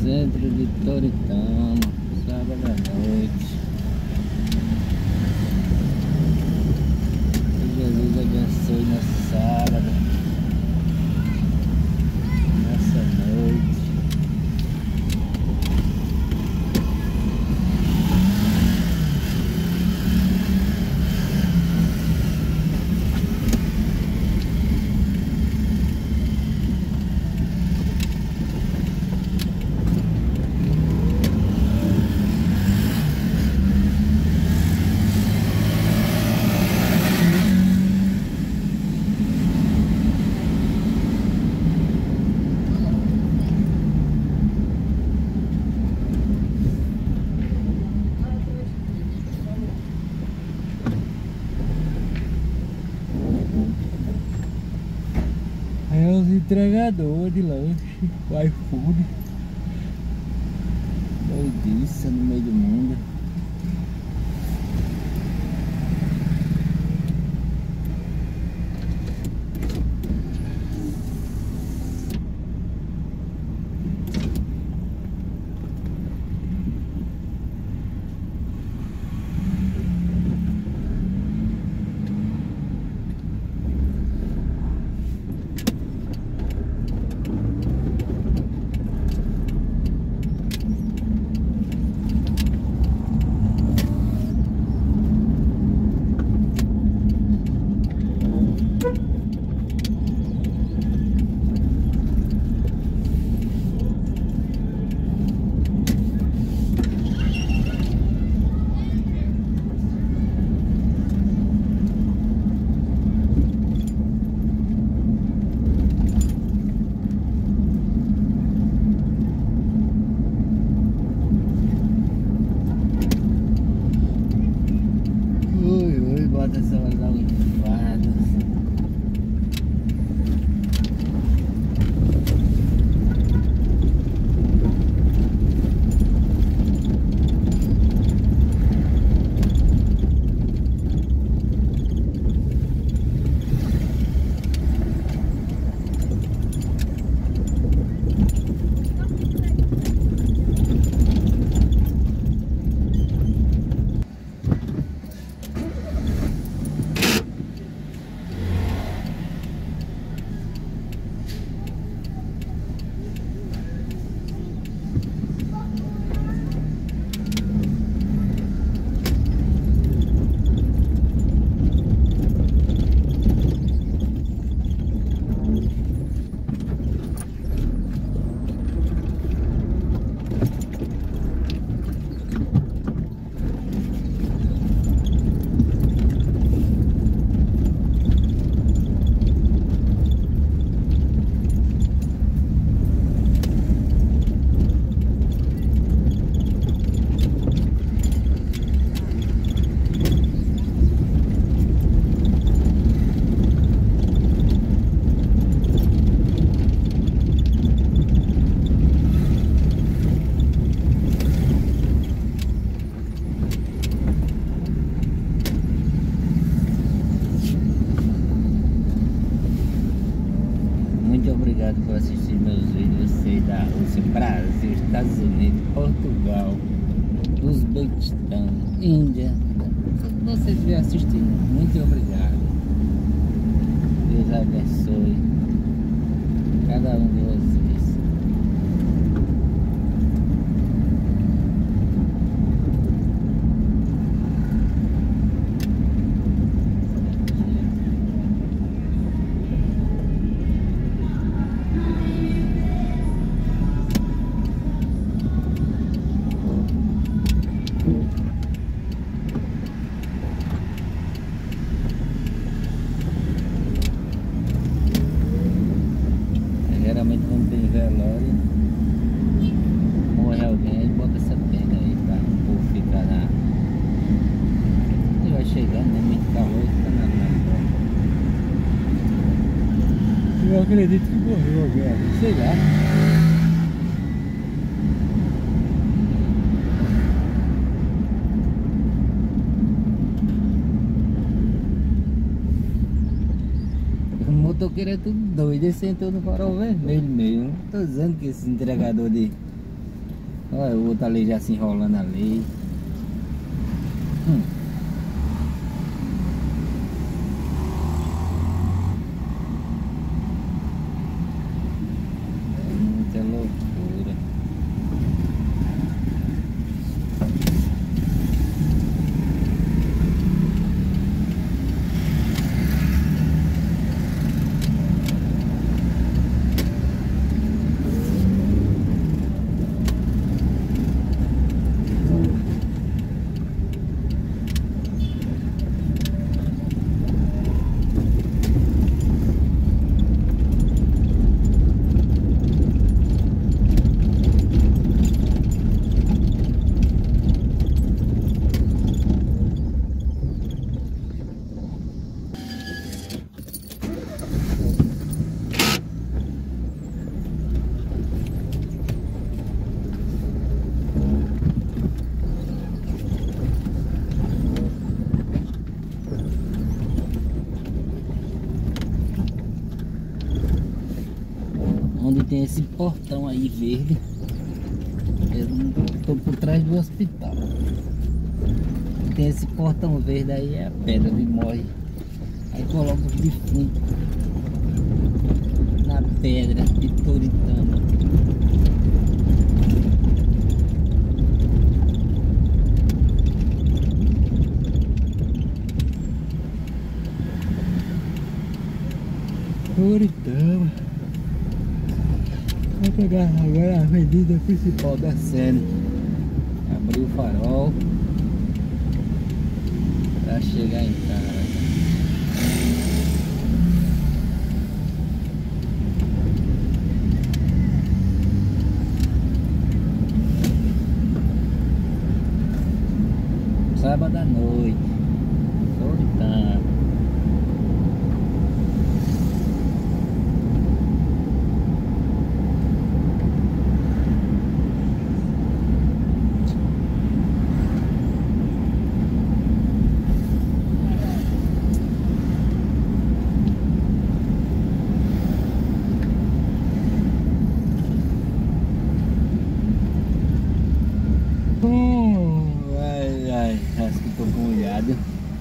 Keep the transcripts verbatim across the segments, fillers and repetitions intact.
centro de Toritama, sábado à noite. Que Jesus abençoe nosso sábado, nossa noite. É os entregadores de lanche, o iFood. Doidiça no meio do mundo. Bota essa lá levada. Muito obrigado por assistir meus vídeos. Você da Rússia, Brasil, Estados Unidos, Portugal, Uzbequistão, Índia. Você estiver assistindo, muito obrigado. Deus abençoe cada um de vocês. Geralmente quando tem velório, morre alguém, ele bota essa tenda aí pra o povo ficar na... Ele vai chegando, né? Muito calor, fica na nada. Eu acredito que morreu alguém ali, sei lá. motoqueiro é tudo doido, ele sentou no farol vermelho mesmo. Tô dizendo que esse entregador de Olha o outro ali já se enrolando ali. Hum. É muita loucura. Onde tem esse portão aí verde, eu tô por trás do hospital. Tem esse portão verde aí, é a pedra de morre. Aí coloca os defuntos na pedra de Toritama. Toritama. Vou pegar agora a avenida principal descendo. Abrir o farol para chegar em casa. Sábado à noite, Toritama. Ai, ai, acho que tô molhado.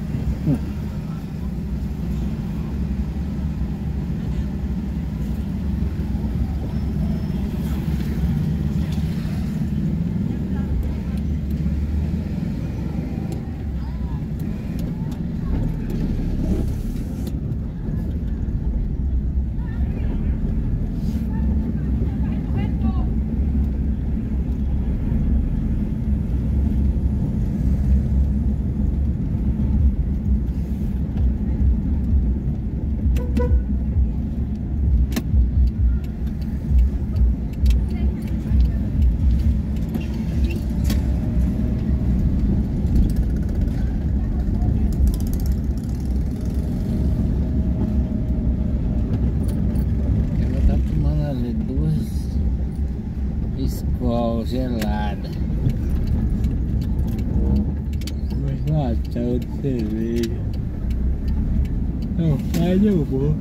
Escola gelada. Mas latão de cerveja. Não faz, eu vou.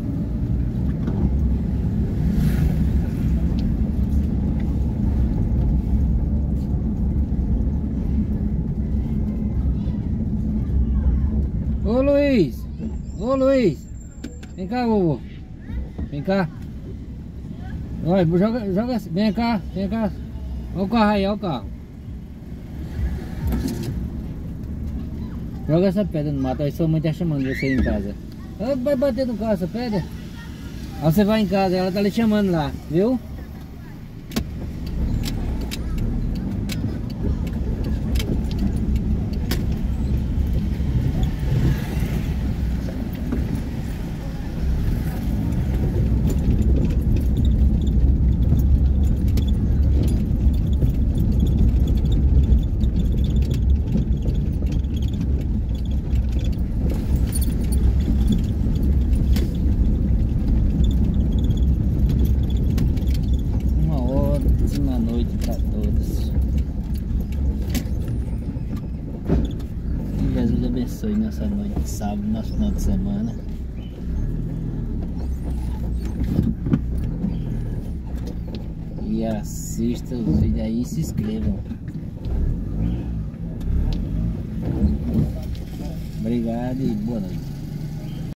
Ô Luiz! Ô Luiz! Vem cá, vovô. Vem cá. Olha, joga, joga, vem cá, vem cá. Olha o carro aí, olha o carro. Joga essa pedra no mato, aí sua mãe tá chamando você em casa. Ela vai bater no carro essa pedra. Aí você vai em casa, ela tá lhe chamando lá, viu? Noite para todos. Que Jesus abençoe nossa noite de sábado, nosso final de semana. E assistam os vídeos aí e se inscrevam. Obrigado e boa noite.